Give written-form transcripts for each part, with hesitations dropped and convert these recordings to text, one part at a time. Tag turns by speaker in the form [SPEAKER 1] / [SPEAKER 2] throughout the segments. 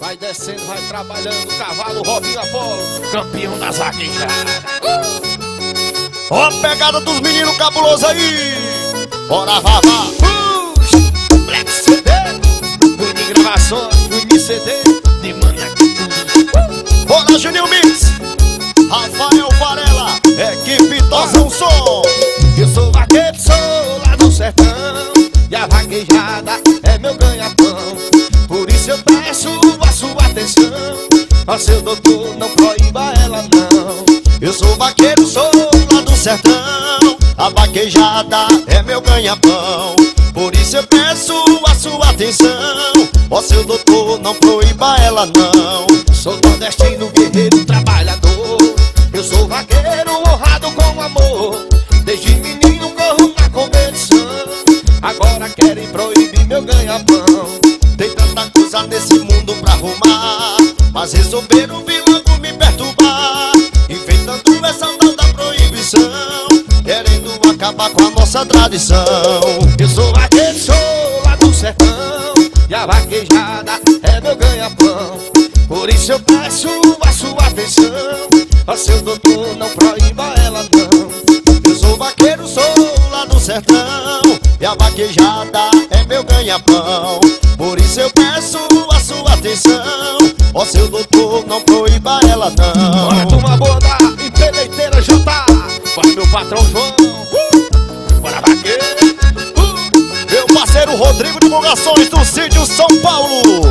[SPEAKER 1] Vai descendo, vai trabalhando, cavalo Robinho Apolo, campeão das vaquejadas.
[SPEAKER 2] Ó a pegada dos meninos cabulosos aí. Bora, Vavá.
[SPEAKER 1] Black CD, Mini Gravações, Mini CD, de Manhã.
[SPEAKER 2] Bora, Juninho Mix. Rafael Varela, equipe Tozão Som.
[SPEAKER 1] Eu sou vaqueiro, sou lá do sertão, e a vaquejada é meu ganha-pão. Por isso eu peço a sua atenção, ó seu doutor, não proíba ela não.
[SPEAKER 2] Eu sou vaqueiro, sou lá do sertão, a vaquejada é meu ganha-pão. Por isso eu peço a sua atenção, ó seu doutor, não proíba ela não.
[SPEAKER 1] Sou nordestino, guerreiro, trabalhador, eu sou vaqueiro honrado com amor. Desde menino corro na competição, agora querem proibir meu ganha-pão.
[SPEAKER 2] Tem tanta coisa nesse mundo pra arrumar, mas resolveram vir logo me perturbar, inventando essa tal da proibição, querendo acabar com a nossa tradição.
[SPEAKER 1] Eu sou vaqueiro, sou lá do sertão, e a vaquejada é meu ganha-pão. Por isso eu peço a sua atenção, ó seu doutor, não proíba ela não.
[SPEAKER 2] Eu sou vaqueiro, sou lá do sertão, e a vaquejada é meu ganha-pão. Por isso eu peço a sua atenção, ó seu doutor, não proíba ela não.
[SPEAKER 1] Bora turma boa da Empreiteira J, bora meu patrão João, bora vaqueiro,
[SPEAKER 2] meu parceiro Rodrigo Divulgações do Sítio São Paulo.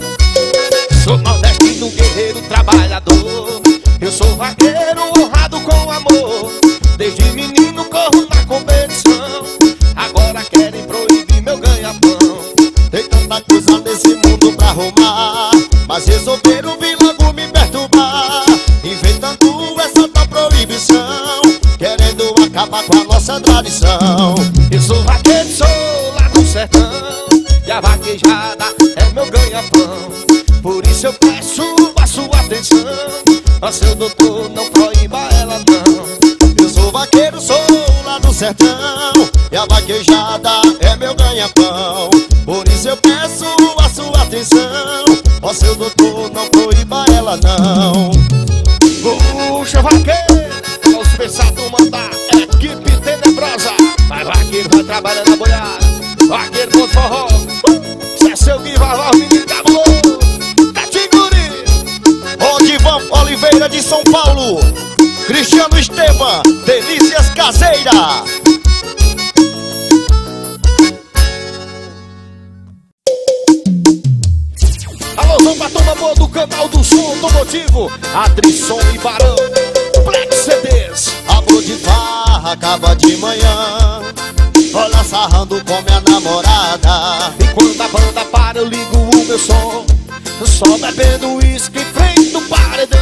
[SPEAKER 1] Sou nordestino, guerreiro, trabalhador, eu sou vaqueiro honrado com amor. Desde menino corro na competição, agora querem proibir meu ganha-pão.
[SPEAKER 2] Tem tanta coisa nesse mundo pra arrumar, mas resolveram vir logo me perturbar, inventando essa tal proibição, querendo acabar com a nossa tradição.
[SPEAKER 1] Eu sou vaqueiro, sou lá do sertão, e a vaquejada é meu ganha-pão. Por isso eu peço a sua atenção, ó seu doutor, não proíba ela não.
[SPEAKER 2] Eu sou vaqueiro, sou lá do sertão, e a vaquejada é meu ganha-pão. Por isso eu peço a sua atenção, ó seu doutor, não proíba ela não.
[SPEAKER 1] Puxa vaqueiro, aos pensados mandar, equipe tenebrosa. Vai vaqueiro, vai trabalhando na boiada, vaqueiro com forró, é seu Guivaró, menino cabuloso, categoria.
[SPEAKER 2] Odivan Oliveira de São Paulo, Cristiano Esteban, Delícias Caseiras.
[SPEAKER 1] Alôzão pra turma boa do canal do som automotivo, Adrisson e Barão, Black CDs.
[SPEAKER 2] Amor de farra, acaba de manhã, olha sarrando com minha namorada.
[SPEAKER 1] E quando a banda para eu ligo o meu som, só bebendo uísque em frente do paredão.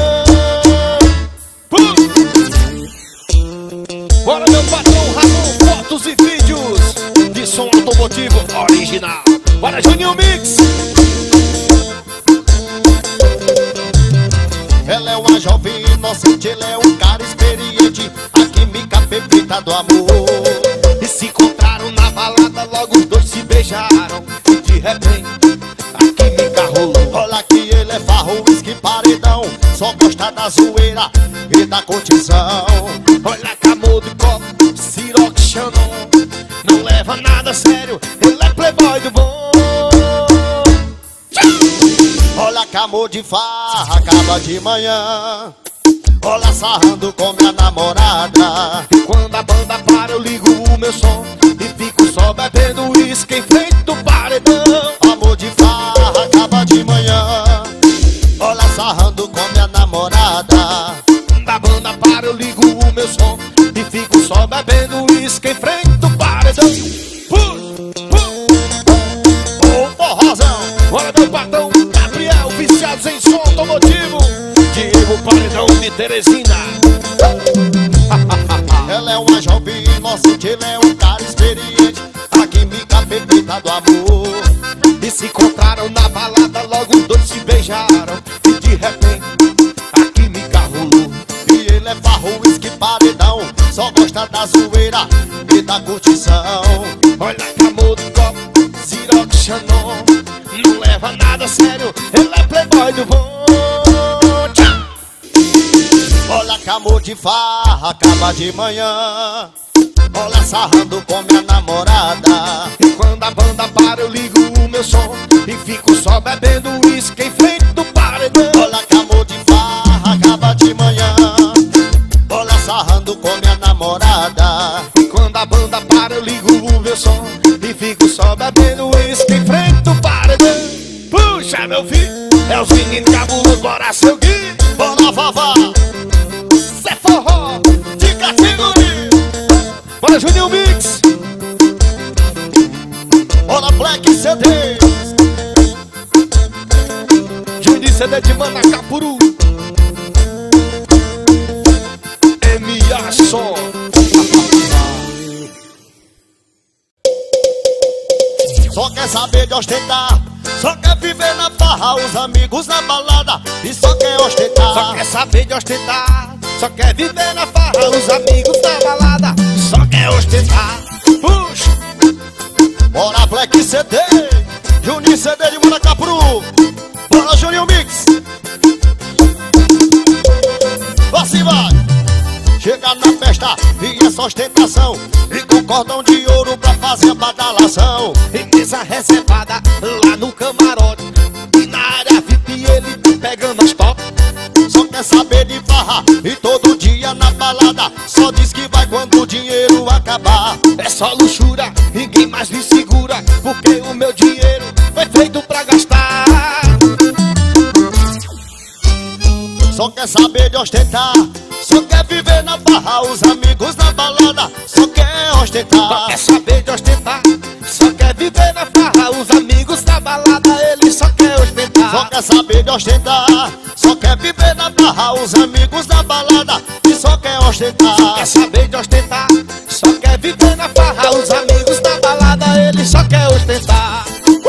[SPEAKER 1] Bora meu patrão Ramon, fotos e vídeos de som automotivo original. Bora Juninho Mix.
[SPEAKER 2] Ela é uma jovem inocente, ele é um cara experiente, a química perfeita do amor.
[SPEAKER 1] E se encontraram na balada, logo os dois se beijaram. E de repente a química rolou.
[SPEAKER 2] Olha que ele é farro, uísque, paredão, só gosta da zoeira e da curtição.
[SPEAKER 1] Olha Camô de copo, Ciroc, Xanon, não leva nada a sério, ele é playboy do bom.
[SPEAKER 2] Olha que amor de farra, acaba de manhã, olha sarrando com minha namorada.
[SPEAKER 1] E quando a banda para eu ligo o meu som e fico só bebendo uísque em frente do paredão.
[SPEAKER 2] Amor de farra, acaba de manhã, olha sarrando com minha namorada.
[SPEAKER 1] Da banda para eu ligo o meu som e fico só bebendo uísque em frente do paredão.
[SPEAKER 2] Ô forrozão,
[SPEAKER 1] Bora meu patrão Gabriel, viciados em som automotivo, Diego Paredão de Teresina.
[SPEAKER 2] ela é uma jovem inocente, ele é um cara experiente, a química perfeita do amor.
[SPEAKER 1] E se encontraram na balada, logo os dois se beijaram. E de repente a química rolou.
[SPEAKER 2] E ele é farro, uísque, paredão, só gosta da zoeira e da curtição.
[SPEAKER 1] Olha Camô de copo, Ciroc, Xanon, não leva nada sério, ele é playboy do bom. Tchau.
[SPEAKER 2] Olha que amor de farra, acaba de manhã. Olha sarrando com minha namorada.
[SPEAKER 1] E quando a banda para eu ligo o meu som e fico só bebendo uísque em frente do paredão.
[SPEAKER 2] Olha que amor de farra, acaba de manhã. Olha sarrando com minha namorada.
[SPEAKER 1] E quando a banda para eu ligo o meu som e fico só bebendo uísque em frente do paredão. Puxa meu filho, é os meninos cabulosos, bora seu Gui.
[SPEAKER 2] Bora vavá,
[SPEAKER 1] Cê forró
[SPEAKER 2] de categoria.
[SPEAKER 1] Bora Juninho Mix.
[SPEAKER 2] Bora Black CD.
[SPEAKER 1] Juninho CD de Manacapuru. M.A. Som.
[SPEAKER 2] Só quer saber de ostentar, só quer viver na farra, os amigos na balada, e só quer ostentar.
[SPEAKER 1] Só quer saber de ostentar, só quer viver na farra, os amigos na balada, só quer ostentar. Puxa!
[SPEAKER 2] Bora Black CD, Juninho CD de Manacapuru. Bora Juninho Mix. Assim vai. Chega na festa e essa ostentação, e com cordão de ouro pra fazer a badalação.
[SPEAKER 1] E mesa reservada lá no camarote, e na área VIP ele tá pegando as top.
[SPEAKER 2] Só quer saber de farra e todo dia na balada, só diz que vai quando o dinheiro acabar.
[SPEAKER 1] É só luxúria, ninguém mais me segura, porque o meu dinheiro foi feito pra gastar.
[SPEAKER 2] Só quer saber de ostentar, só quer viver na farra, os amigos na balada, só quer
[SPEAKER 1] Só
[SPEAKER 2] ostentar.
[SPEAKER 1] quer saber de ostentar, só quer viver na farra, os amigos na balada, ele só quer ostentar.
[SPEAKER 2] Só quer saber de ostentar, só quer viver na farra, os amigos na balada, e só quer ostentar.
[SPEAKER 1] Só quer saber de ostentar, só quer viver na farra, os amigos na balada, ele só quer ostentar.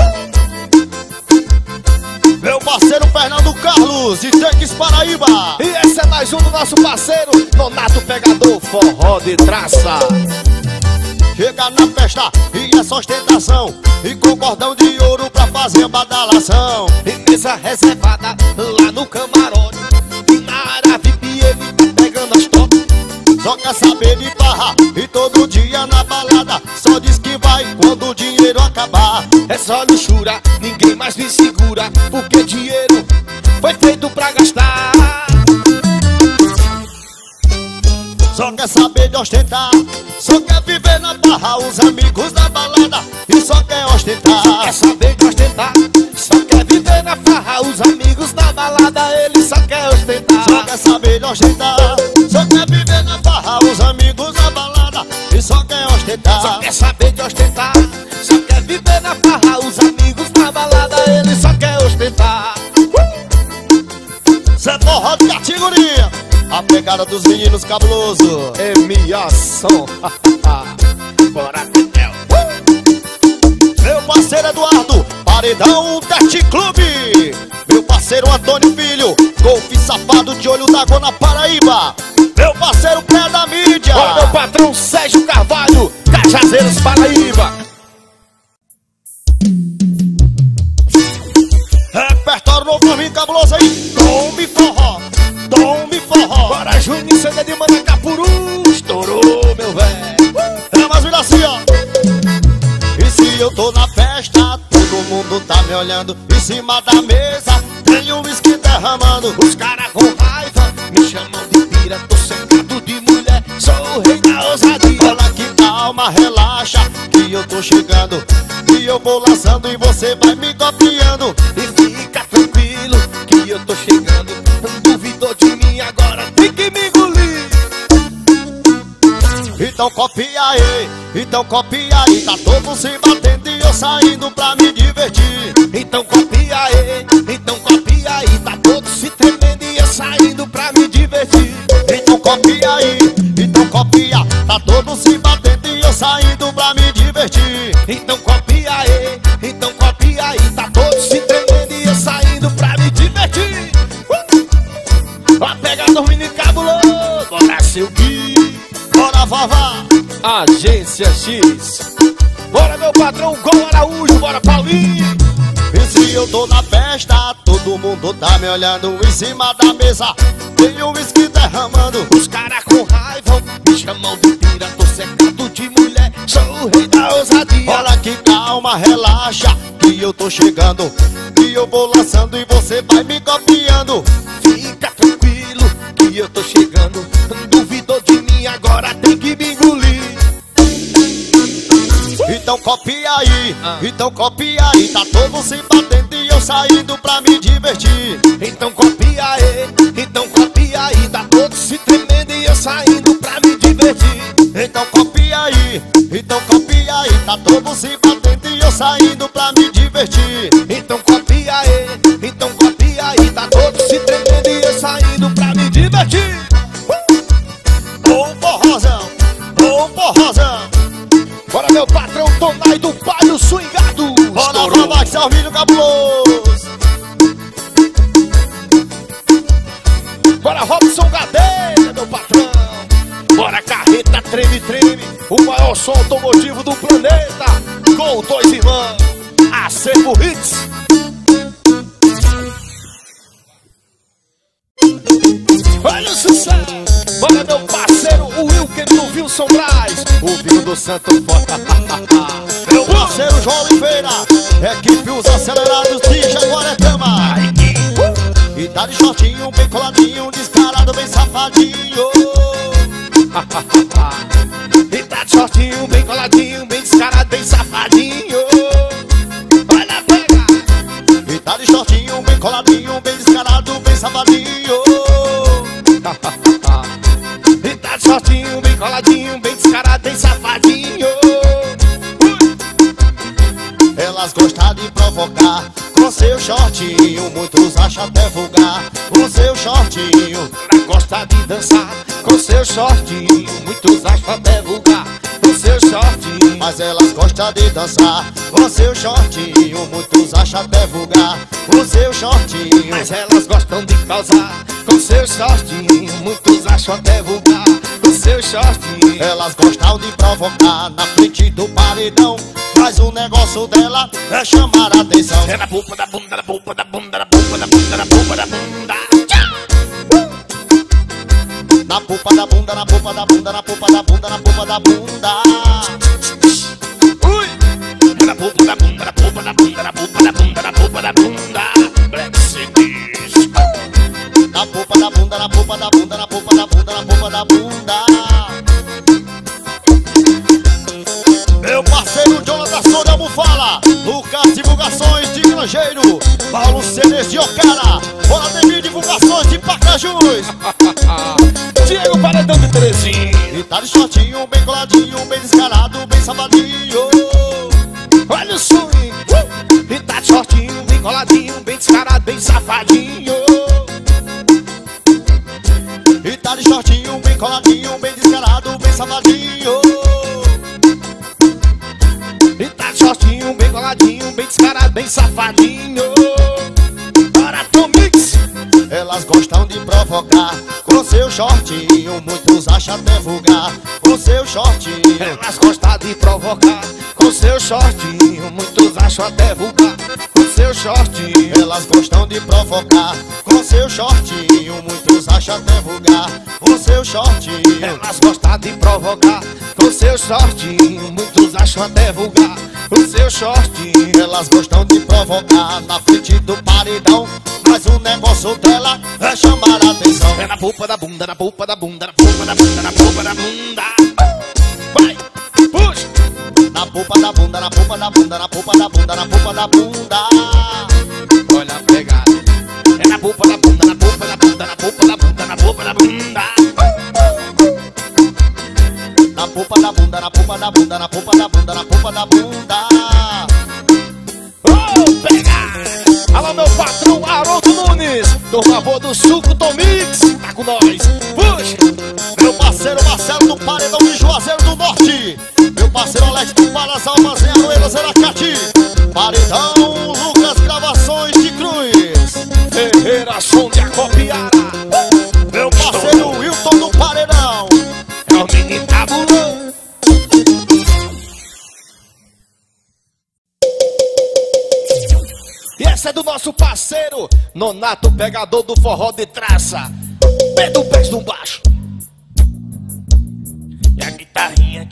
[SPEAKER 2] Meu parceiro Fernando Carlos, de Teques Paraíba.
[SPEAKER 1] E esse é mais um do nosso parceiro Nonato Pegador, forró de traça.
[SPEAKER 2] Chega na festa e essa ostentação, e com cordão de ouro pra fazer a badalação.
[SPEAKER 1] E mesa reservada lá no camarote, e na área VIP ele tá pegando as top.
[SPEAKER 2] Só quer saber de farra e todo dia na balada, só diz que vai quando o dinheiro acabar.
[SPEAKER 1] É só luxúria, ninguém mais me segura, porque dinheiro foi feito pra gastar.
[SPEAKER 2] Só quer saber de ostentar, só quer viver na farra, os amigos na balada, e só quer ostentar.
[SPEAKER 1] Só quer saber de ostentar, só quer viver na farra, os amigos na balada, ele só quer ostentar.
[SPEAKER 2] Só quer saber de ostentar, só quer viver na farra, os amigos na balada, e só quer ostentar.
[SPEAKER 1] Só quer saber de ostentar, só quer viver na farra, os amigos na balada, ele só quer ostentar.
[SPEAKER 2] Cê forró de categoria, a pegada dos meninos cabuloso.
[SPEAKER 1] M.A. Som. Bora, Pitel.
[SPEAKER 2] Meu parceiro Eduardo, Paredão Tete Clube. Meu parceiro Antônio Filho, golfe safado de olho d'água na Paraíba. Meu parceiro Pé da Mídia.
[SPEAKER 1] Bora, meu patrão Sérgio Carvalho, Cajazeiros, Paraíba.
[SPEAKER 2] Repertório novo pra mim cabuloso aí. Tome forró, tome forró.
[SPEAKER 1] Bora, Juninho CD de Manacapuru, estourou, meu velho.
[SPEAKER 2] É mais vida assim, ó. E se eu tô na festa, todo mundo tá me olhando. Em cima da mesa, tem um uísque derramando.
[SPEAKER 1] Os caras com raiva me chamam de pira, tô cercado de mulher, sou o rei da ousadia.
[SPEAKER 2] Olha que calma, relaxa, que eu tô chegando. E eu vou lançando e você vai me copiando.
[SPEAKER 1] E fica tranquilo que eu tô chegando. Duvidou de mim, agora tem que me engolir.
[SPEAKER 2] Então copia aí, tá todo se batendo e eu saindo pra me divertir.
[SPEAKER 1] Então copia aí, tá todo se tremendo e eu saindo pra me divertir.
[SPEAKER 2] Então copia aí, tá todo se batendo e eu saindo pra me divertir.
[SPEAKER 1] Então copia aí, tá todo se tremendo e eu saindo pra me divertir. Ó, pegada os meninos cabulosos, bora seu Gui.
[SPEAKER 2] Bora vavá,
[SPEAKER 1] Agência X. Bora meu patrão Gol Araújo, bora Paulinho.
[SPEAKER 2] e se que eu tô na festa, todo mundo tá me olhando em cima da mesa. Tem um whisky derramando.
[SPEAKER 1] Os caras com raiva me chamam de pira, tô cercado de mulher, sou o rei da ousadia.
[SPEAKER 2] Olha que calma, relaxa, que eu tô chegando, que eu vou lançando e você vai me copiando.
[SPEAKER 1] Fica tranquilo, que eu tô chegando, duvidou de mim, agora tem que me engolir.
[SPEAKER 2] Então copia aí, então copia aí, tá todo se batendo e eu saindo pra me divertir.
[SPEAKER 1] Então copia aí, tá todo se tremendo e eu saindo pra me divertir.
[SPEAKER 2] Então copia aí, tá todo se batendo e eu saindo pra me divertir.
[SPEAKER 1] Então copia aí, tá todo se tremendo e eu saindo pra me divertir.
[SPEAKER 2] Ô forrozão, ô forrozão.
[SPEAKER 1] Bora meu patrão Tonai do Palio Swingado.
[SPEAKER 2] Bora pra Max Alvinho Cabuloso.
[SPEAKER 1] Bora Robson Gadelha, meu patrão. Bora carreta treme, treme, o maior som automotivo do planeta. Com dois irmãos, Acervo Hits. Olha o sucesso. Bora meu parceiro, o Wilker do Wilson Braz, o vinho do Santo Forte.
[SPEAKER 2] Meu parceiro João Oliveira, equipe os acelerados de Jaguaretama. E tá de shortinho, bem coladinho, descarado, bem safadinho.
[SPEAKER 1] E tá de shortinho, bem coladinho, bem descarado, bem safadinho. Olha, pega.
[SPEAKER 2] E tá de shortinho, bem coladinho, bem descarado, bem safadinho.
[SPEAKER 1] E tá de shortinho, bem coladinho, bem descarado, bem safadinho.
[SPEAKER 2] Elas gostam de provocar com seu shortinho, muitos acham até vulgar o seu shortinho.
[SPEAKER 1] Ela gosta de dançar com seu shortinho, muitos acham até vulgar o seu shortinho.
[SPEAKER 2] Mas elas gostam de dançar com seu shortinho, muitos acham até vulgar o seu shortinho.
[SPEAKER 1] Mas elas gostam de causar com seu shortinho, muitos acham até vulgar o seu shortinho.
[SPEAKER 2] Elas gostam de provocar na frente do paredão, mas o negócio dela é chamar a atenção.
[SPEAKER 1] É na pupa da bunda, na pupa da bunda, na pupa da bunda, na pupa da bunda.
[SPEAKER 2] Na pupa da bunda, na pupa da bunda, na pupa da bunda, na pupa da bunda.
[SPEAKER 1] Ui! É na pupa da bunda, na pupa da bunda, na pupa da bunda, na pupa da bunda. Black Cities.
[SPEAKER 2] Na pupa da bunda, na pupa da bunda, na pupa da bunda, na pupa da bunda. Meu parceiro Jonathan Souza Bufala, Lucas Divulgações de Grangeiro, Paulo Ceres de Ocara, Bora Demir Divulgações de Pacajus.
[SPEAKER 1] Diego Paredão de Terezinha.
[SPEAKER 2] E tá de shortinho, bem coladinho, bem descarado, bem safadinho.
[SPEAKER 1] Olha o swing. E tá de shortinho, bem coladinho, bem descarado, bem safadinho.
[SPEAKER 2] E tá de shortinho, bem coladinho, bem descarado, bem safadinho.
[SPEAKER 1] E tá de shortinho, bem coladinho, bem descarado, bem safadinho. Bora Tomix.
[SPEAKER 2] Elas gostam de provocar com seu shortinho, muitos acham até vulgar com seu shortinho.
[SPEAKER 1] Elas gostam de provocar com seu shortinho, muitos acham até vulgar com seu shortinho.
[SPEAKER 2] Elas gostam de provocar com seu shortinho, muitos acham até vulgar com seu shortinho.
[SPEAKER 1] Elas gostam de provocar com seu shortinho, muitos acham até vulgar com seu shortinho.
[SPEAKER 2] Elas gostam de provocar na frente do paredão, mas o negócio dela é chamar a atenção.
[SPEAKER 1] É na pupa da bunda, na pupa da bunda, na pupa da bunda, na pupa da bunda. Vai, puxa.
[SPEAKER 2] Na pupa da bunda, na pupa da bunda, na pupa da bunda, na pupa da bunda.
[SPEAKER 1] Olha a pegada. É na pupa da bunda, na pupa da bunda, na pupa da bunda, na pupa da bunda.
[SPEAKER 2] Na pupa da bunda, na pupa da bunda, na pupa da bunda, na pupa da bunda.
[SPEAKER 1] Oh, pega! Alô, meu patrão Haroldo Nunes, turma boa do Suco Tomix, tá com nós. Puxa!
[SPEAKER 2] Meu parceiro Marcelo do Paredão de Juazeiro do Norte. Meu parceiro Alex do Palas Almas em Aroeiras, Aracati. Paredão Lucas Gravações de Cruz.
[SPEAKER 1] Ferreira Som de Acopiara.
[SPEAKER 2] Meu parceiro Wilton do Paredão.
[SPEAKER 1] É o menino tabuloso. Essa é do nosso parceiro Nonato, pegador do forró de traça. Pedro Pés do baixo e a guitarrinha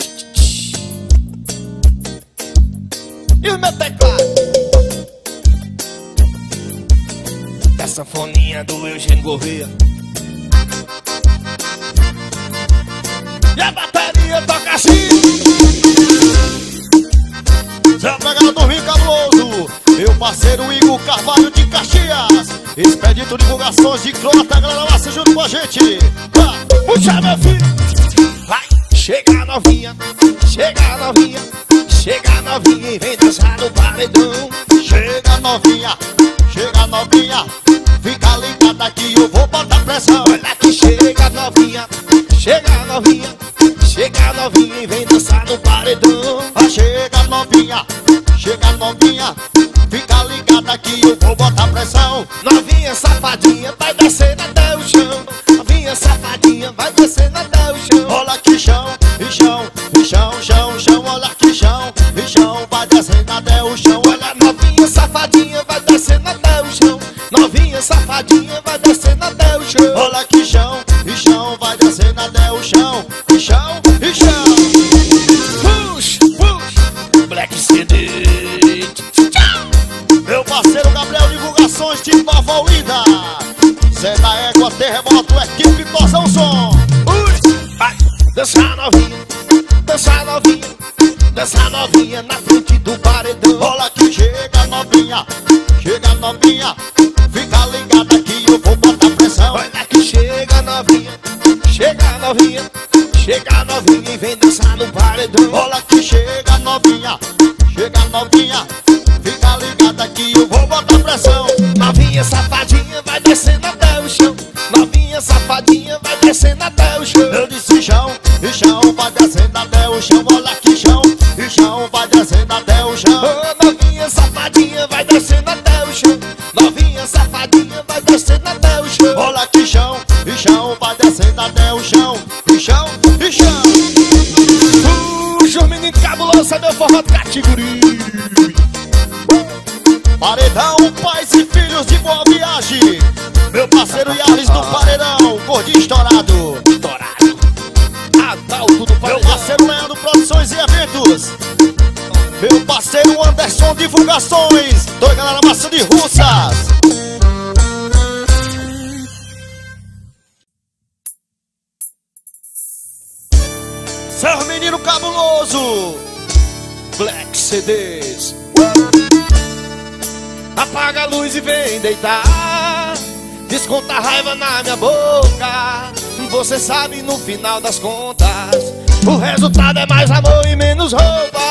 [SPEAKER 1] e o meu teclado. Da sanfoninha do Eugênio Gouveia. E a bateria toca assim.
[SPEAKER 2] Zé Pegador Rio Cabuloso, meu parceiro Igor Carvalho de Caxias, Expedito Divulgações de Clota, galera massa junto com a gente.
[SPEAKER 1] Puxa, meu filho. Vai, chega novinha, chega novinha, chega novinha e vem dançar no paredão.
[SPEAKER 2] Chega novinha, fica ligada que eu vou botar pressão.
[SPEAKER 1] Olha que chega novinha, chega novinha, chega novinha e vem dançar no paredão.
[SPEAKER 2] Chega novinha, fica ligada que eu vou botar pressão.
[SPEAKER 1] Novinha safadinha vai descendo até o chão. Novinha safadinha vai descendo até o chão.
[SPEAKER 2] Olha que chão, e chão, e chão, chão, chão. Olha que chão, e chão, vai descendo até o chão.
[SPEAKER 1] Olha, novinha safadinha vai descendo até o chão. Novinha safadinha vai descendo até o chão.
[SPEAKER 2] Olha que chão, e chão, vai descendo até o chão. E chão, e chão.
[SPEAKER 1] Push, push, Black CD.
[SPEAKER 2] Meu parceiro Gabriel Divulgações de Nova Olinda, Zé da Égua, Terremoto, equipe Torção Som.
[SPEAKER 1] Vai, dançar novinha, dançar novinha, dançar novinha na frente do paredão.
[SPEAKER 2] Olha que chega novinha, fica ligada que eu vou botar pressão.
[SPEAKER 1] Olha que chega novinha, chega novinha, chega novinha e vem dançar no paredão.
[SPEAKER 2] Olha que chega novinha, fica ligada que eu vou botar pressão.
[SPEAKER 1] Novinha safadinha vai descendo até o chão. Novinha safadinha vai descendo até o chão.
[SPEAKER 2] Eu disse chão, e chão, vai descendo até o chão. Olha que chão, e chão, vai descendo até o chão.
[SPEAKER 1] Oh, novinha safadinha vai descendo até o chão. Novinha safadinha vai descendo até o chão.
[SPEAKER 2] Olha que chão, e chão, vai descendo até o chão. E chão, e chão.
[SPEAKER 1] Puxa, o menino cabuloso é meu forró de categoria.
[SPEAKER 2] Paredão, pais e filhos de boa viagem. Meu parceiro Yarlis do Paredão, gordinho estourado.
[SPEAKER 1] Estourado. Adalto do
[SPEAKER 2] Meu
[SPEAKER 1] paredão.
[SPEAKER 2] parceiro Leandro Produções e Eventos. Meu parceiro Anderson Divulgações. Dois galera massa de Russas. Seu menino cabuloso.
[SPEAKER 1] Black CDs. Apaga a luz e vem deitar. Desconta a raiva na minha boca. Você sabe no final das contas o resultado é mais amor e menos roupa.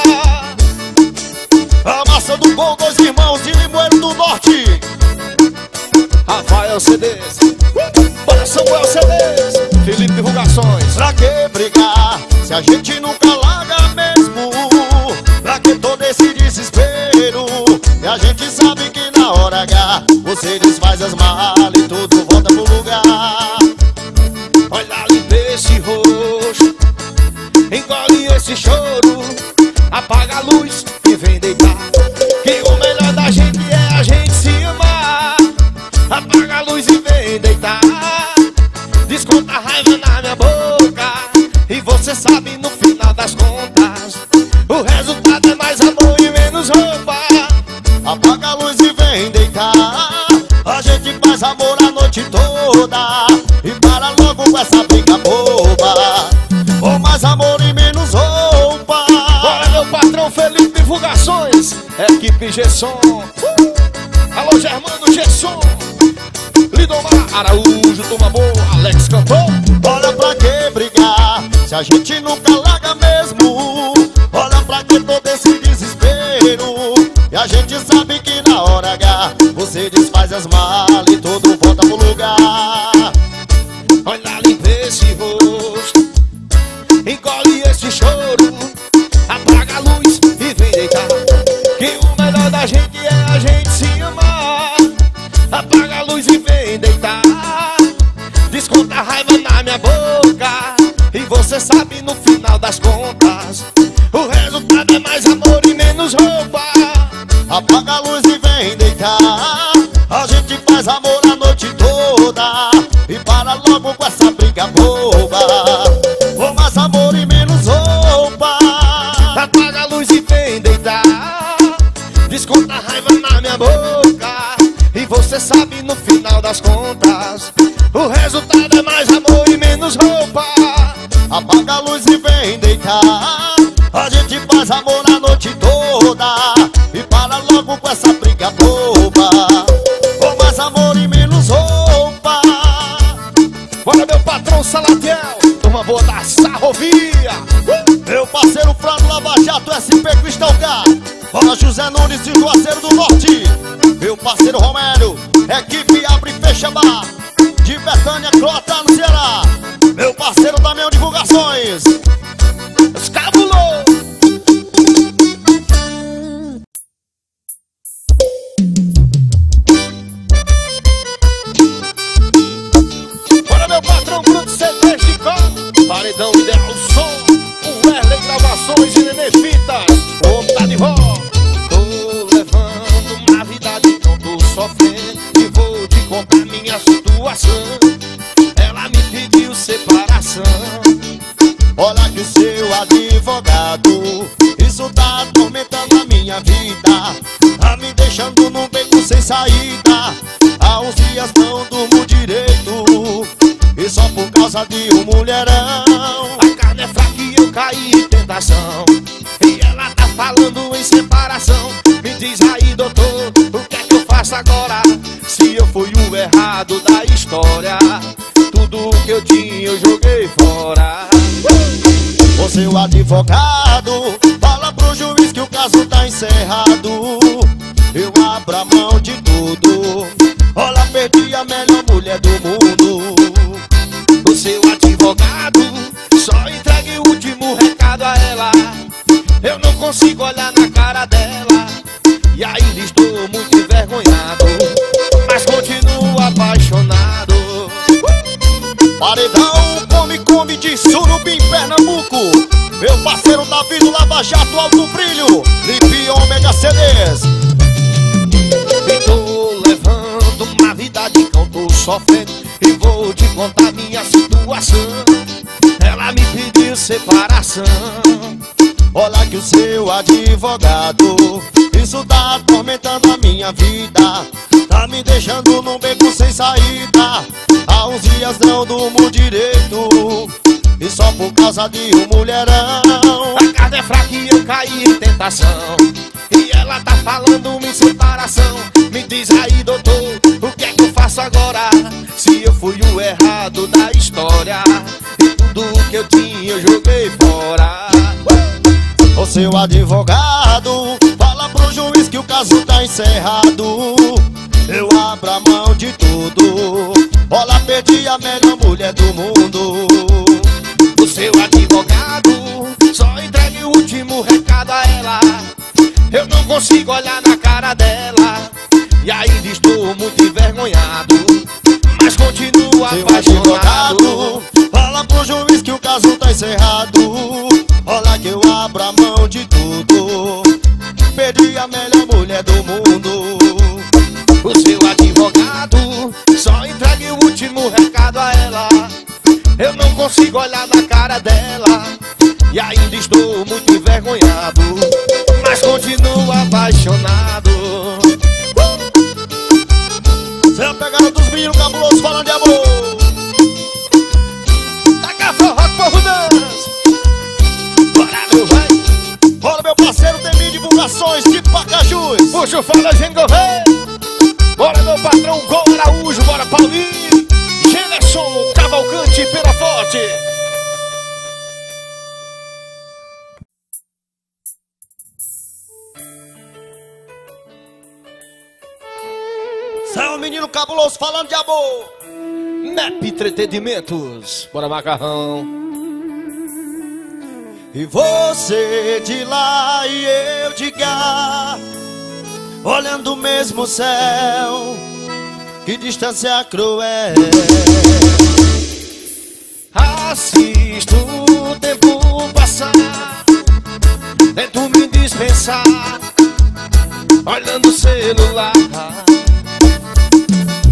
[SPEAKER 2] A massa do bom, dois irmãos de Limoeiro do Norte.
[SPEAKER 1] Rafael CDs. Bora Samuel CDs. Felipe Divulgações.
[SPEAKER 2] Pra que brigar se a gente nunca larga mesmo? Pra que todo esse desespero? E a gente sabe que na hora H você desfaz as malas e tudo volta pro lugar.
[SPEAKER 1] Olha ali esse roxo, engole esse choro. Apaga a luz e vem deitar. Que o melhor da gente é a gente se amar. Apaga a luz e vem deitar. Desconta a raiva na minha boca. E você sabe no final das contas o resultado é mais amor e menos roupa.
[SPEAKER 2] Apaga a luz e vem deitar. A gente faz amor a noite toda. E para logo com essa briga boba. Ou mais amor e menos roupa.
[SPEAKER 1] Bora meu patrão Felipe Divulgações. Equipe Gesson. Alô Germano Gesson. Lidomar Araújo, Toma Boa, Alex Cantor.
[SPEAKER 2] Olha pra que brigar se a gente nunca larga mesmo? Olha pra que todo esse desespero? E a gente sabe que na hora H você desfaz as malas e tudo volta pro lugar.
[SPEAKER 1] Olha limpa esse rosto, engole esse choro. Apaga a luz e vem deitar. Que o melhor da gente é a gente se amar. Apaga a luz e vem deitar. Desconta a raiva na minha boca. E você sabe no final das contas o resultado é mais amor e menos roupa.
[SPEAKER 2] Apaga a luz e vem deitar. faz amor a noite toda e para logo com essa briga boba. Com mais amor e menos roupa.
[SPEAKER 1] Apaga a luz e vem deitar. Desconta a raiva na minha boca. E você sabe no final das contas o resultado é mais amor e menos roupa.
[SPEAKER 2] Apaga a luz e vem deitar. A gente faz amor a noite toda e para logo com essa briga boba. Com mais amor e menos roupa.
[SPEAKER 1] Bora meu patrão Salatiel, turma boa da Sarrovia.
[SPEAKER 2] Meu parceiro Frano Lava Jato, SP Cristal K. Bora José Nunes e Juazeiro do Norte. Meu parceiro Romero, equipe Abre e Fecha Bar de Betânia, Clota, no Ceará. Meu parceiro Damião Divulgações.
[SPEAKER 1] Os cabulos. Bora meu patrão Bruto C3 de Cola. Paredão Ideal Som, o Erley Gravações e Nenê Fitas. O homem tá de volta. Tô levando uma vida de tão tô sofrendo e vou te contar minha situação. Ela me pediu separação.
[SPEAKER 2] Olha que o seu advogado, isso tá atormentando a minha vida. Tá me deixando num beco sem saída. Há uns dias não durmo direito e só por causa de um mulherão.
[SPEAKER 1] A carne é fraca e eu caí em tentação. E ela tá falando em separação. Me diz aí, doutor, o que é que eu faço agora? Se eu fui o errado da história, tudo que eu tinha eu joguei fora.
[SPEAKER 2] O seu advogado fala pro juiz que o caso tá encerrado. Eu abro a mão de tudo. Olha, perdi a melhor mulher do mundo.
[SPEAKER 1] O seu advogado só entregue o último recado a ela. Eu não consigo olhar na cara dela e ainda estou muito envergonhado, mas continuo apaixonado.
[SPEAKER 2] Paredão come de Surubim, Pernambuco. Meu parceiro Davi do Lava Jato, Alto Brilho, Lipe Ômega CDs.
[SPEAKER 1] E tô levando uma vida de cão, tô sofrendo e vou te contar minha situação. Ela me pediu separação.
[SPEAKER 2] Olha que o seu advogado, isso tá atormentando a minha vida. Tá me deixando num beco sem saída. Há uns dias não durmo direito e só por causa de um mulherão.
[SPEAKER 1] A carne é fraca e eu caí em tentação. E ela tá falando em separação. Me diz aí, doutor, o que é que eu faço agora? Se eu fui o errado da história e tudo que eu tinha eu joguei fora.
[SPEAKER 2] O seu advogado fala pro juiz que o caso tá encerrado. Eu abro a mão de tudo. Olha, perdi a melhor mulher do mundo.
[SPEAKER 1] O seu advogado só entregue o último recado a ela. Eu não consigo olhar na cara dela e ainda estou muito envergonhado, mas continuo apaixonado.
[SPEAKER 2] Fala pro juiz que o caso tá encerrado. Olha que eu abro a mão de tudo. Perdi a melhor mulher do mundo.
[SPEAKER 1] O seu advogado só entregue o último recado a ela. Eu não consigo olhar na cara dela e ainda estou muito envergonhado, mas continuo apaixonado.
[SPEAKER 2] Você é a pegada dos meninos cabulosos falando de amor.
[SPEAKER 1] Taca forró, povo dança. Bora, meu vai.
[SPEAKER 2] Bora, meu parceiro Demi Divulgações de Pacajus.
[SPEAKER 1] Puxa o fala, Gengorê. Bora, meu patrão Gol Araújo. Bora, Paulinho, Gelerson, Cavalcante, Pena Forte.
[SPEAKER 2] Você é um menino cabuloso falando de amor.
[SPEAKER 1] NEP Entretenimentos. Bora, Macarrão.
[SPEAKER 2] E você de lá e eu de cá, olhando o mesmo céu, que distância cruel.
[SPEAKER 1] Assisto o tempo passar, tento me dispensar, olhando o celular.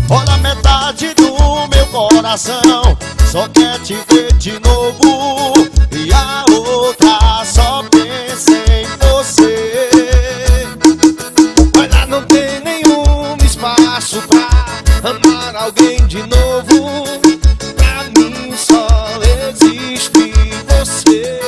[SPEAKER 2] coração só quer te ver de novo, e a outra só pensa em você.
[SPEAKER 1] Olha, não tem nenhum espaço pra amar alguém de novo. Pra mim só existe você.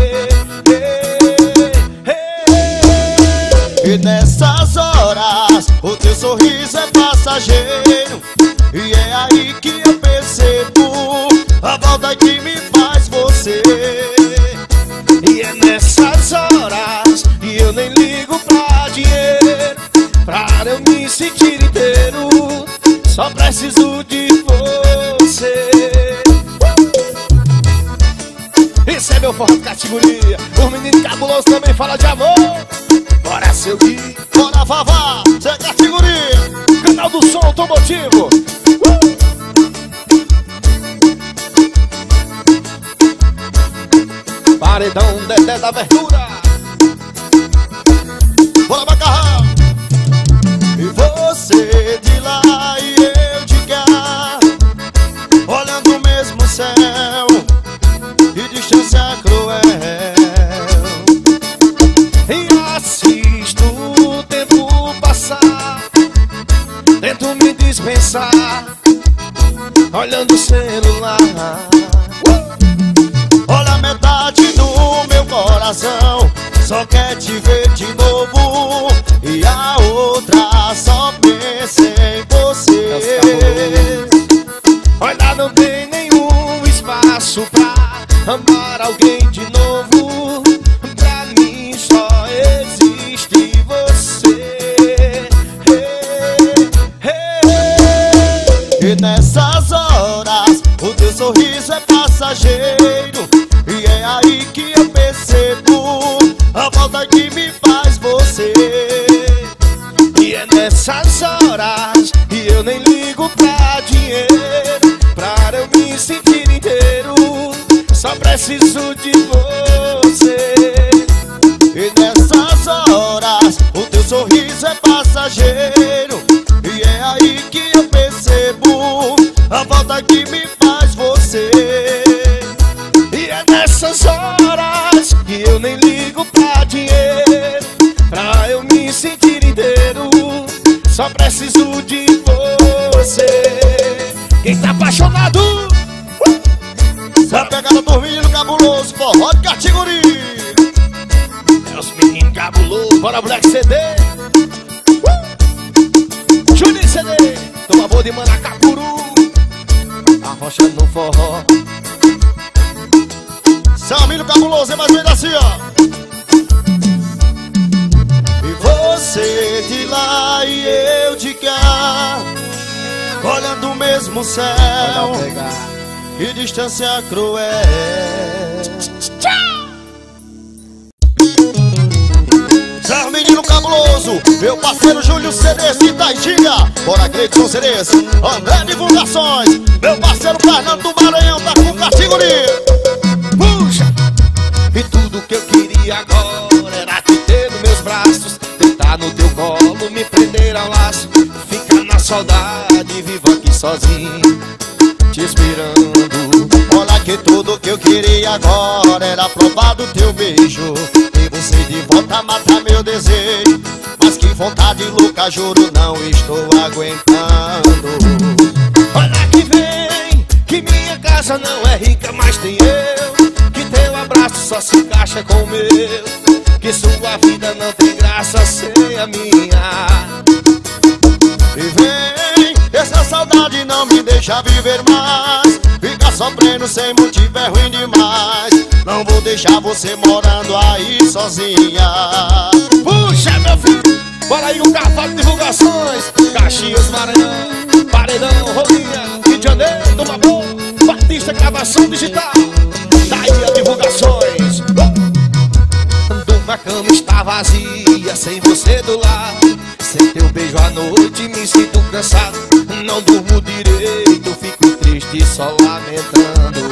[SPEAKER 2] E nessas horas o teu sorriso é passageiro, e é aí que eu percebo a volta que me faz você.
[SPEAKER 1] E é nessas horas que eu nem ligo pra dinheiro, pra eu me sentir inteiro, só preciso de você. Esse é meu forró de categoria. O menino cabuloso também fala de amor. Bora, seu Gui,
[SPEAKER 2] Bora, Vavá, cê é categoria.
[SPEAKER 1] canal do som automotivo. Paredão Dedé da Verdura.
[SPEAKER 2] Bora, Macarrão. E você de lá e eu de cá, olhando o mesmo céu e distância cruel.
[SPEAKER 1] E assisto o tempo passar, tento me dispensar, olhando o celular.
[SPEAKER 2] Olha a metade do meu coração só quer te ver de novo, e a outra só pensa em você.
[SPEAKER 1] Olha, não tem nenhum espaço pra amar alguém de novo. Pra mim só existe você.
[SPEAKER 2] E nessas horas o teu sorriso é passageiro, e é aí que eu percebo a volta que me faz você.
[SPEAKER 1] E é nessas horas que eu nem ligo pra dinheiro, pra eu me sentir inteiro, só preciso de você.
[SPEAKER 2] E nessas horas o teu sorriso é passageiro, e é aí que eu percebo a volta que me faz você.
[SPEAKER 1] E é nessas horas que eu nem ligo pra dinheiro, pra eu me sentir inteiro, só preciso de você. Quem tá apaixonado,
[SPEAKER 2] Tá pegando a turminha no cabuloso, forró de categoria.
[SPEAKER 1] é os meninos cabulosos. Bora, Black CD, Juninho CD, toma boa de Manacapuru, a rocha no forró.
[SPEAKER 2] Samilho cabuloso é mais bem assim, ó. E você de lá e eu de cá, olhando o mesmo céu e distância cruel. Zé Menino Cabuloso, meu parceiro Júlio Cereço de Taitinga. Bora, Cleiton Cereço, André Divulgações, meu parceiro Fernando do Maranhão, tá com categoria.
[SPEAKER 1] Puxa! E tudo que eu queria agora era te ter nos meus braços, deitar no teu colo, me prender ao laço, ficar na saudade, vivo aqui sozinho, te esperando.
[SPEAKER 2] Olha que tudo que eu queria agora era provar do teu beijo, e você de volta matar meu desejo. Mas que vontade louca, juro, não estou aguentando.
[SPEAKER 1] Olha que vem, que minha casa não é rica, mas tem eu, que teu abraço só se encaixa com o meu, que sua vida não tem graça sem a minha.
[SPEAKER 2] E vem, essa saudade não me deixa viver mais, fica sofrendo sem motivo é ruim demais. Não vou deixar você morando aí sozinha.
[SPEAKER 1] Puxa, meu filho, bora aí um cavalo de divulgações, Caxias, Maranhão, Paredão, Rolinha, Rio de Janeiro, Toma Boa, Batista Gravação Digital, daí a divulgações. Uma cama está vazia, sem você do lado, sem teu beijo à noite me sinto cansado, não durmo direito, fico triste só lamentando.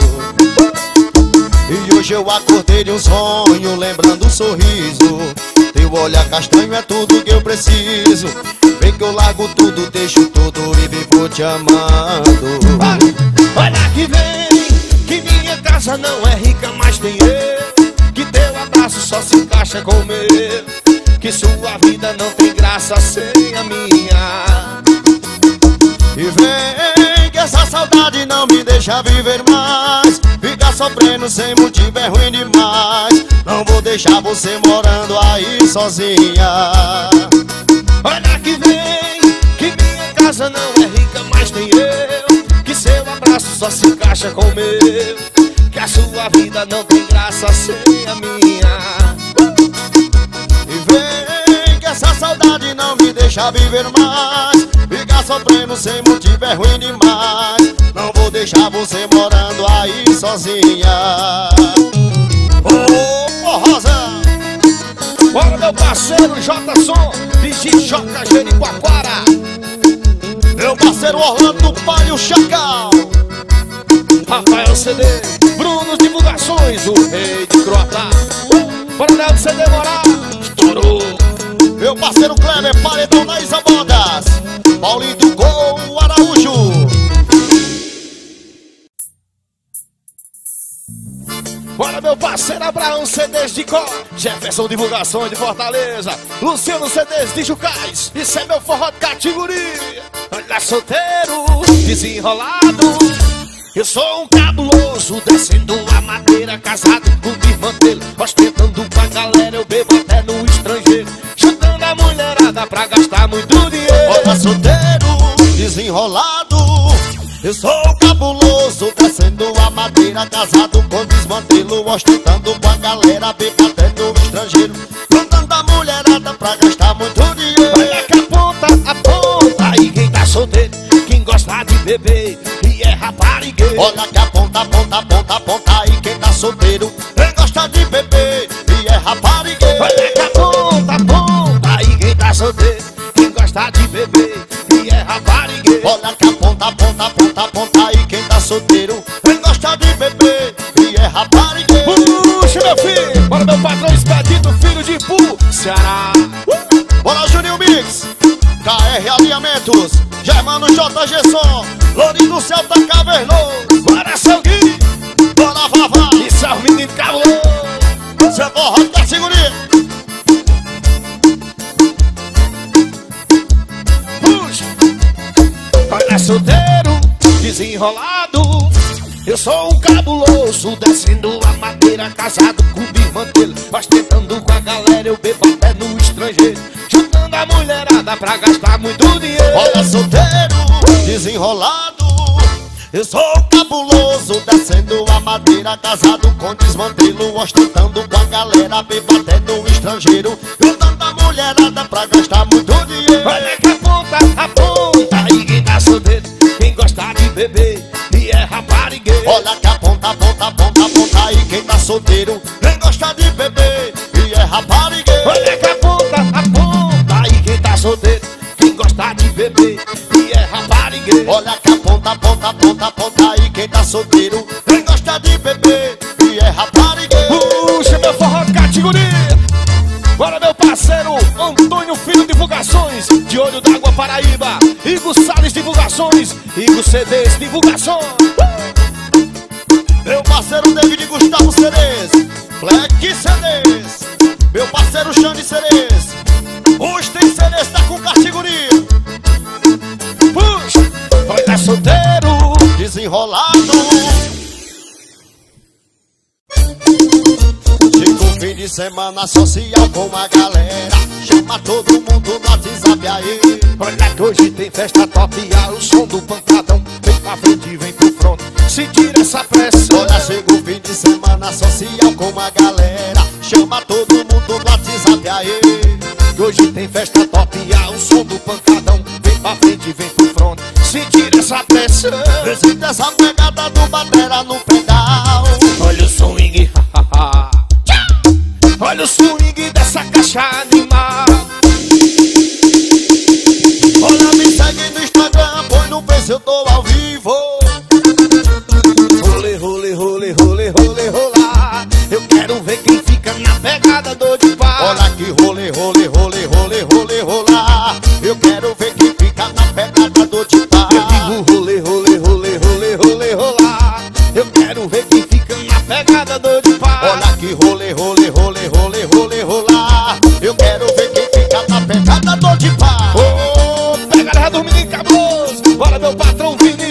[SPEAKER 2] E hoje eu acordei de um sonho, lembrando um sorriso. Teu olhar castanho é tudo que eu preciso. Vem que eu largo tudo, deixo tudo e vivo te amando.
[SPEAKER 1] Olha que vem, que minha casa não é rica, mas tem eu, que teu abraço só se encaixa com o meu, que sua vida não tem graça sem a minha.
[SPEAKER 2] E vem que essa saudade não me deixa viver mais. Ficar sofrendo sem motivo é ruim demais. Não vou deixar você morando aí sozinha.
[SPEAKER 1] Olha que vem, que minha casa não é rica, mas tem eu, que seu abraço só se encaixa com o meu, que a sua vida não tem graça sem a minha.
[SPEAKER 2] E vem que essa saudade não me deixa viver mais. Ficar sofrendo sem motivo é ruim demais. Não vou deixar você morando aí sozinha. Ô, porrosa!
[SPEAKER 1] Bora meu parceiro J-Som, Joca Jericoacoara.
[SPEAKER 2] Meu parceiro Orlando Pai, o Chacal.
[SPEAKER 1] Rafael CD, Bruno Divulgações, o rei de Crota. Coronel de CD Moral, estourou.
[SPEAKER 2] Meu parceiro Kleber, Paredão das Modas. Paulinho do Gol, Araújo.
[SPEAKER 1] Bora meu parceiro Abraão CDs de Có, Jefferson Divulgações de Fortaleza, Luciano CDs de Jucais. Isso é meu forró de categoria. Olha solteiro, desenrolado, eu sou um cabuloso, descendo a madeira, casado com desmantelo, ostentando pra galera, eu bebo até no estrangeiro, chutando a mulherada pra gastar muito dinheiro.
[SPEAKER 2] Olha solteiro, desenrolado, eu sou cabuloso, descendo a madeira, casado com desmantelo, ostentando com a galera, bebo até no estrangeiro, chutando a mulherada pra gastar muito dinheiro.
[SPEAKER 1] Olha que aponta, aí quem tá solteiro, quem gosta de beber e é raparigueiro.
[SPEAKER 2] Olha que aponta, aí quem tá solteiro, quem gosta de beber e é raparigueiro.
[SPEAKER 1] Olha que aponta, aí quem tá solteiro, quem gosta de beber e é raparigueiro.
[SPEAKER 2] Olha que aponta, aí quem tá solteiro, quem gosta de beber e é raparigueiro.
[SPEAKER 1] Puxa meu filho, bora meu patrão Expedito, filho de Ipu, Ceará.
[SPEAKER 2] Bora Juninho Mix, KR Alinhamentos, Germano JG Som, Lourinho do Céu tá cavernoso.
[SPEAKER 1] Bora seu Gui,
[SPEAKER 2] Bora Vavá,
[SPEAKER 1] isso é o menino cabuloso.
[SPEAKER 2] cê borra da segurinha.
[SPEAKER 1] Puxa, olha solteiro, desenrolado, eu sou um cabuloso, descendo a madeira, casado com desmantelo, ostentando com a galera, eu bebo até no estrangeiro, chutando a mulherada pra gastar muito dinheiro.
[SPEAKER 2] Olha solteiro, desenrolado, eu sou cabuloso, descendo a madeira, casado com desmantelo, ostentando com a galera, bebo até no estrangeiro, chutando a mulherada pra gastar muito dinheiro.
[SPEAKER 1] Olha que aponta, aí quem tá solteiro, quem gosta de beber e é raparigueiro.
[SPEAKER 2] Olha que aponta, aí quem tá solteiro, quem gosta de beber e é raparigueiro.
[SPEAKER 1] Olha que aponta, aí quem tá solteiro, quem gosta de beber e é raparigueiro.
[SPEAKER 2] Olha que aponta, aí quem tá solteiro, quem gosta de beber e é raparigueiro.
[SPEAKER 1] Puxa meu forró de categoria. Bora meu parceiro Antônio Filho Divulgações, de Olho d'Água, Paraíba, Igor Salles Divulgações, Igor CDs Divulgações.
[SPEAKER 2] Meu parceiro David Gustavo CDs, Black CDs, meu parceiro Xande CDs, os tem CDs tá com categoria.
[SPEAKER 1] Puxa, olha solteiro,
[SPEAKER 2] desenrolado, fim de semana social com a galera, chama todo mundo no WhatsApp aí.
[SPEAKER 1] Olha que hoje tem festa top, o som do pancadão, vem pra frente, vem pro front, se tira essa pressa.
[SPEAKER 2] Olha, chega o fim de semana social com a galera, chama todo mundo no WhatsApp aí.
[SPEAKER 1] Que hoje tem festa top, o som do pancadão, vem pra frente, vem pro front, se tira essa pressa.
[SPEAKER 2] Resiste essa pegada do batera no pedal.
[SPEAKER 1] Olha o swing, olha o swing dessa caixa animal.
[SPEAKER 2] Olha, me segue no Instagram, põe no Face, eu tô ao vivo.
[SPEAKER 1] Rolê, rolê, rolê, rolê, rolê, rolar. Eu quero ver quem fica na pegada do de pá.
[SPEAKER 2] Olha que rolê, rolê, rolê, rolê, rolê, rolar. Eu quero ver quem fica na pegada do de pá.
[SPEAKER 1] Eu digo rolê, rolê, rolê, rolê, rolê, rolar.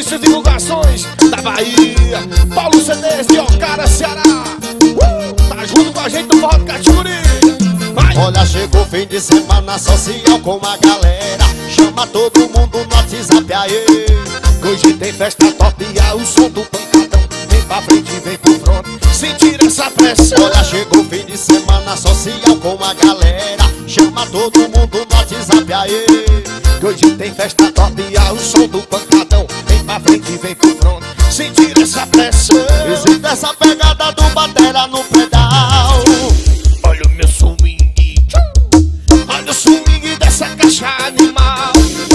[SPEAKER 1] Nossas divulgações da Bahia. Paulo CDs de Ocara, Ceará. Tá junto com a gente do forró de categoria. Vai.
[SPEAKER 2] Olha, chegou fim de semana social com a galera. Chama todo mundo no WhatsApp aí.
[SPEAKER 1] Hoje tem festa top e é o som do pancadão. Vem pra frente, vem pro front, sentir essa pressão.
[SPEAKER 2] Olha, chegou fim de semana social com a galera. Chama todo mundo no WhatsApp aí.
[SPEAKER 1] Hoje tem festa top e é o som do pancadão. Vem pra frente, vem pro front, sentir essa pressão.
[SPEAKER 2] Existe essa pegada do batera no pedal.
[SPEAKER 1] Olha o meu swing, olha o swing dessa caixa animal.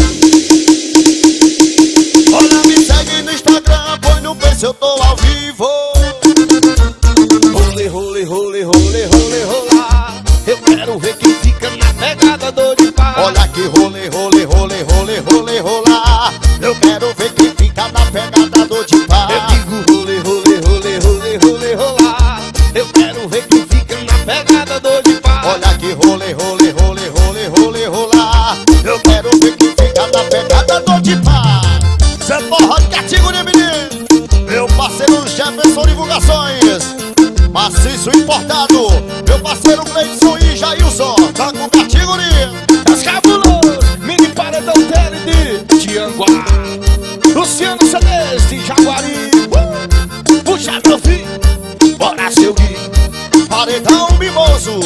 [SPEAKER 2] Olha, me segue no Instagram, põe no Face, eu tô ao vivo.
[SPEAKER 1] Role, role, role, role, role, rolar. Eu quero ver quem fica na pegada do de pá.
[SPEAKER 2] Olha que role, role, role, role, role, rolar. Eu quero ver quem fica na pegada do de pá.
[SPEAKER 1] Eu digo role, role, role, role, role, rolar. Eu quero ver quem fica na pegada do de pá.
[SPEAKER 2] Olha que role, role, role, role, role, rolar. Eu quero ver quem fica na pegada do de pá. Zé Forró de categoria, menino. Meu parceiro Jefferson Divulgações. Maciço importado. Meu parceiro Gleison e Jailson. Tá com categoria.
[SPEAKER 1] As Cabulos, mini paredão dele de Tianguá. Luciano CDs de Jaguari. Puxa meu filho, bora seu Gui.
[SPEAKER 2] Paredão mimoso.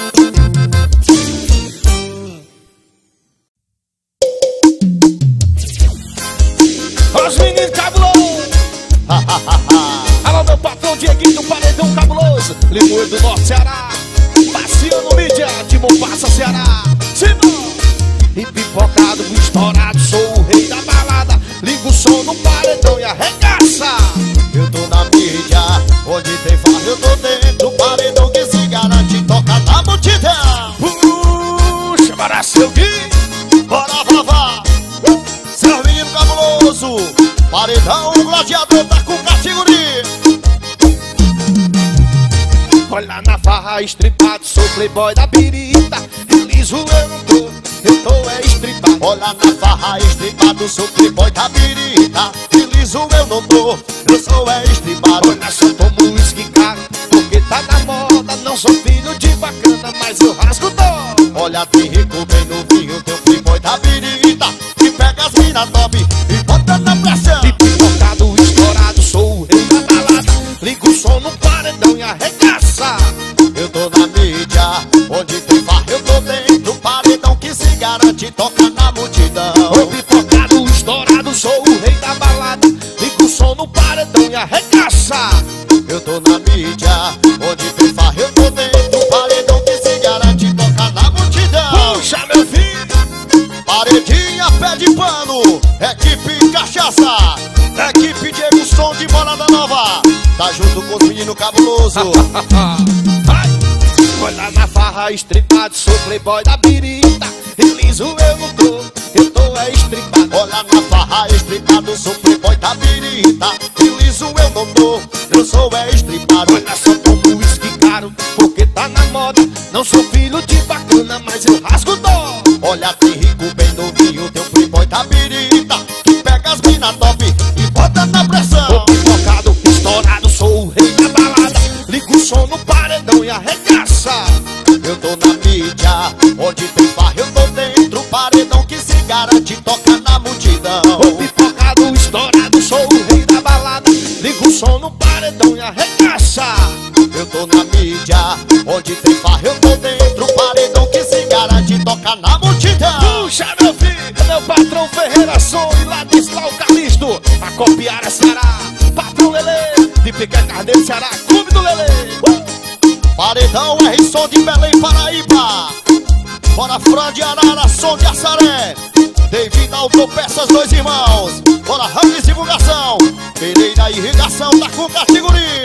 [SPEAKER 1] Os meninos cabulosos. Alô, meu patrão Dieguinho do Paredão Cabuloso, Limoeiro do Norte, Ceará. Passeando mídia de Mombasa, Ceará. Simão. E pipocado, estourado, sou o rei da balada. Liga o som no paredão e arregaça.
[SPEAKER 2] Eu tô na mídia, onde tem farra eu tô dentro. Paredão que se garante, toca na multidão.
[SPEAKER 1] Puxa, bora seu Gui.
[SPEAKER 2] Bora vavá, seu menino cabuloso. Paredão, o gladiador tá com categoria.
[SPEAKER 1] Olha na farra estripado, sou playboy da birita. Liso eu não tô, eu tô é estripado.
[SPEAKER 2] Olha na farra estripado, sou playboy da birita. E liso eu não tô, eu sou é estripado.
[SPEAKER 1] Olha só tomo uísque caro, porque tá na moda. Não sou filho de bacana, mas eu rasgo dó.
[SPEAKER 2] Olha, tem rico bem novinho, teu playboy da birita. Que pega as mina top e bota na pressão.
[SPEAKER 1] E pipocado, estourado, sou o rei da balada. Liga o som no paredão e arregaça.
[SPEAKER 2] Eu tô na mídia, onde tem farra eu tô dentro. Paredão que se garante, toca na multidão.
[SPEAKER 1] O pipocado, estourado, sou o rei da balada. Liga o som no paredão e arregaça.
[SPEAKER 2] Eu tô na mídia, onde tem farra eu tô dentro. Paredão que se garante, toca na multidão.
[SPEAKER 1] Puxa meu filho,
[SPEAKER 2] Paredinha, pé de pano, equipe cachaça, equipe Diego Som de Morada Nova. Tá junto com os meninos cabuloso.
[SPEAKER 1] vai. Olha na farra estripado, sou playboy da birita. E liso eu não tô, eu tô é estripado.
[SPEAKER 2] Olha na farra estripado, sou playboy da birita. E liso eu não tô, eu sou é estripado.
[SPEAKER 1] Olha só tomo uísque caro, porque tá na moda. Não sou filho de bacana, mas eu rasgo dó.
[SPEAKER 2] Olha, tem rico bem novinho, teu playboy da birita. Que pega as mina top e bota na pressão.
[SPEAKER 1] O pipocado, estourado, sou o rei da balada. Liga o som no paredão e arregaça.
[SPEAKER 2] Eu tô na mídia, onde tem farra eu tô dentro. Paredão que se garante, toca na multidão.
[SPEAKER 1] O pipocado, estourado, sou o rei da balada. Liga o som no paredão e arregaça.
[SPEAKER 2] Eu tô na mídia, onde tem farra eu tô dentro. Paredão que se garante, toca na multidão.
[SPEAKER 1] Puxa meu filho, meu patrão Ferreira Som e Ladislau Calixto. A copiar a Ceará, patrão Lelê, de Piquet Carneiro Ceará, clube do Lelê.
[SPEAKER 2] Paredão R Som de Belém, Paraíba. Bora Fran de Arara, Som de Assaré. David Autopeças, dois irmãos. Bora Ramos Divulgação. Pereira Irrigação, tá com categoria.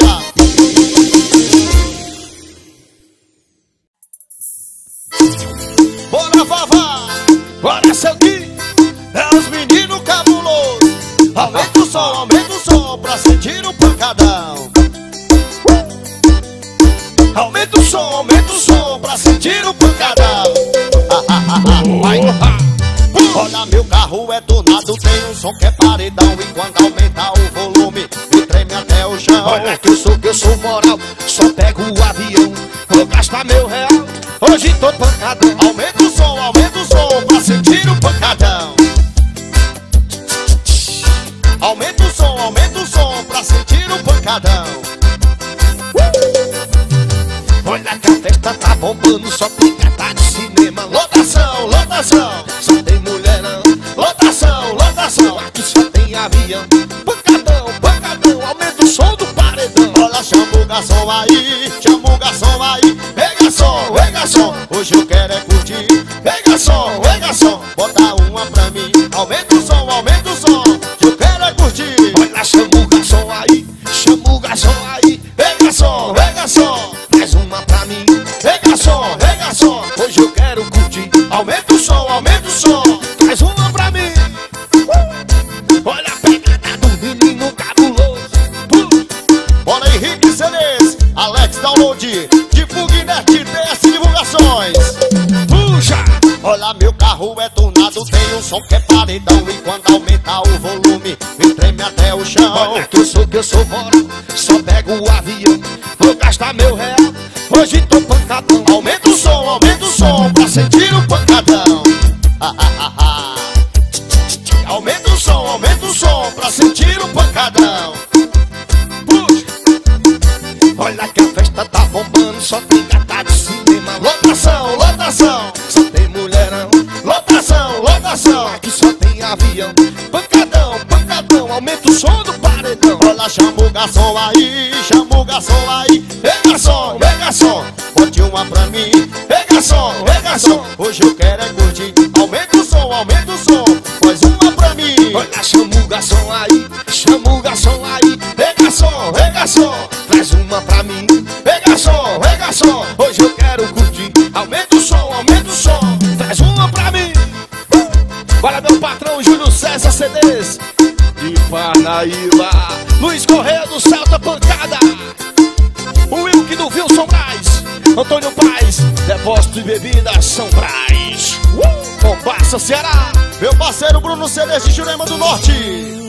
[SPEAKER 2] Bora Vavá,
[SPEAKER 1] Bora seu Gui,
[SPEAKER 2] é os meninos cabulosos. Aumenta o som pra sentir o pancadão. Aumenta o som pra sentir o pancadão. Vai. Olha, meu carro é tunado detonado tem um som que é paredão. E quando aumenta o volume, me treme até o chão.
[SPEAKER 1] Olha que eu sou moral, só pego o avião, vou gastar meu real, hoje tô pancadão.
[SPEAKER 2] Aumenta o som pra sentir o pancadão. Aumenta o som pra sentir o pancadão.
[SPEAKER 1] Olha que a festa tá bombando, só tem cartaz de cinema.
[SPEAKER 2] Lotação, lotação,
[SPEAKER 1] só tem mulherão.
[SPEAKER 2] lotação, lotação.
[SPEAKER 1] Aqui só tem avião. Pancadão, pancadão, aumenta o som do paredão.
[SPEAKER 2] Olha, chama o garçom aí, chama o garçom aí. Ei garçom, hoje eu quero é curtir. Ei garçom, bota uma pra mim. Aumenta o som, que eu quero é curtir.
[SPEAKER 1] Olha, chama o garçom aí, chama o garçom aí.
[SPEAKER 2] Ei garçom,
[SPEAKER 1] faz uma pra mim.
[SPEAKER 2] ei garçom,
[SPEAKER 1] Hoje eu quero curtir.
[SPEAKER 2] aumenta o som,
[SPEAKER 1] Faz uma pra mim. Olha a pegada do menino cabuloso.
[SPEAKER 2] Olha Henrique CDs, Alex Download, divulgue Net TS Divulgações.
[SPEAKER 1] Puxa!
[SPEAKER 2] Olha, meu carro é tunado, tem um som que é paredão. E quando aumenta o volume, me treme até o chão.
[SPEAKER 1] Olha que eu sou moral, só pego o avião, vou gastar meu real, hoje tô pancadão.
[SPEAKER 2] Aumenta o som pra sentir o pancadão. Aumenta o som pra sentir o pancadão.
[SPEAKER 1] Puxa! Olha que a festa tá bombando, só tem cartaz de cinema.
[SPEAKER 2] Lotação,
[SPEAKER 1] só tem mulherão.
[SPEAKER 2] lotação.
[SPEAKER 1] Aqui só tem avião. Pancadão, aumenta o som do paredão.
[SPEAKER 2] Olha, chama o garçom aí. Ei garçom, bote uma pra mim. Ei garçom, hoje eu quero é curtir. Aumenta o som, faz uma pra mim.
[SPEAKER 1] Olha, chama o garçom aí, chama o garçom aí.
[SPEAKER 2] Ei garçom,
[SPEAKER 1] Traz uma pra mim.
[SPEAKER 2] ei garçom,
[SPEAKER 1] Hoje eu quero curtir.
[SPEAKER 2] aumenta o som.
[SPEAKER 1] Traz uma pra mim. Olha meu patrão Júlio César CDs de Parnaíba. Luiz Correia do Celta Pancada. O Wilk do Wilson Braz. Antônio Paz, Depósito de Bebidas São Braz. Compassa Ceará.
[SPEAKER 2] Meu parceiro Bruno CDs de Jurema do Norte.